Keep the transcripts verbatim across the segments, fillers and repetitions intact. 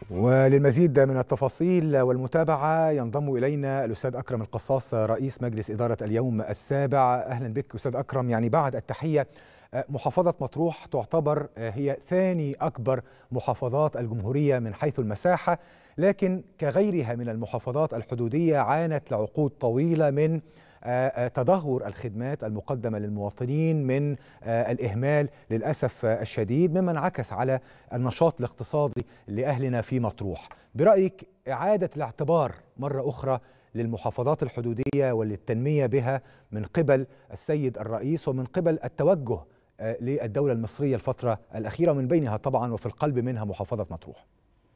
وللمزيد من التفاصيل والمتابعة ينضم إلينا الأستاذ أكرم القصاص رئيس مجلس إدارة اليوم السابع. أهلا بك أستاذ أكرم. يعني بعد التحية، محافظة مطروح تعتبر هي ثاني أكبر محافظات الجمهورية من حيث المساحة، لكن كغيرها من المحافظات الحدودية عانت لعقود طويلة من تدهور الخدمات المقدمة للمواطنين، من الإهمال للأسف الشديد، مما انعكس على النشاط الاقتصادي لأهلنا في مطروح. برأيك إعادة الاعتبار مرة أخرى للمحافظات الحدودية وللتنمية بها من قبل السيد الرئيس ومن قبل التوجه للدولة المصرية الفترة الأخيرة، من بينها طبعا وفي القلب منها محافظة مطروح؟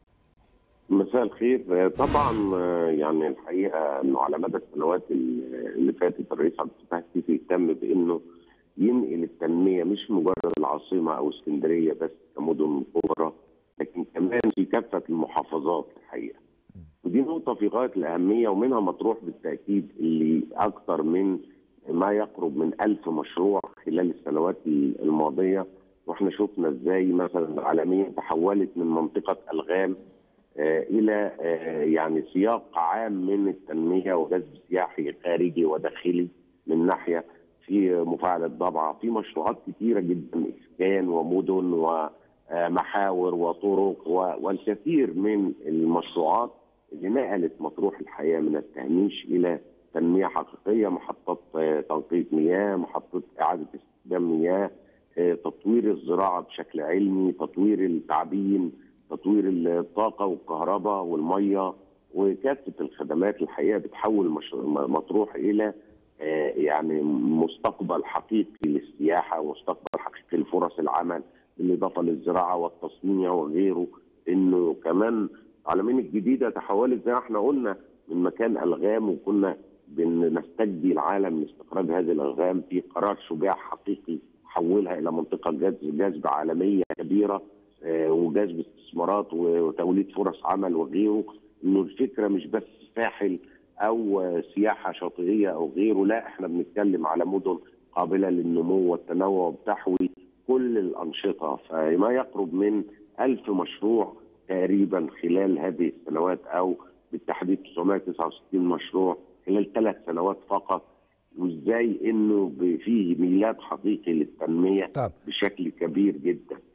مساء الخير. طبعا يعني الحقيقه انه على مدى السنوات اللي فاتت الرئيس عبد الفتاح السيسي اهتم بانه ينقل التنميه مش مجرد العاصمه او اسكندريه بس كمدن كبرى، لكن كمان في كافه المحافظات الحقيقه. ودي نقطه في غايه الاهميه، ومنها مطروح بالتاكيد اللي اكثر من ما يقرب من ألف مشروع خلال السنوات الماضيه، واحنا شفنا ازاي مثلا العالميه تحولت من منطقه الغام الى يعني سياق عام من التنميه وجذب سياحي خارجي وداخلي من ناحيه، في مفاعله ضبعه، في مشروعات كثيره جدا، اسكان ومدن ومحاور وطرق والكثير من المشروعات اللي نقلت مطروح الحقيقه من التهميش الى تنميه حقيقيه، محطات تنقية مياه، محطه اعاده استخدام مياه، تطوير الزراعه بشكل علمي، تطوير التعبين، تطوير الطاقه والكهرباء والميه، وكافه الخدمات الحقيقه بتحول مطروح الى يعني مستقبل حقيقي للسياحه ومستقبل حقيقي لفرص العمل، بالاضافه للزراعه والتصنيع وغيره. انه كمان العلمين الجديده تحولت زي ما احنا قلنا من مكان الغام، وكنا بنستجدي العالم لاستخراج هذه الالغام، في قرار شجاع حقيقي حولها الى منطقه جذب جذب عالميه كبيره وجذب استثمارات وتوليد فرص عمل وغيره. انه الفكره مش بس ساحل او سياحه شاطئيه او غيره، لا، احنا بنتكلم على مدن قابله للنمو والتنوع بتحوي كل الانشطه، فما يقرب من ألف مشروع تقريبا خلال هذه السنوات، او بالتحديد تسعمائة وتسعة وستين مشروع خلال ثلاث سنوات فقط. وازاي انه في ميلاد حقيقي للتنميه طب. بشكل كبير جدا.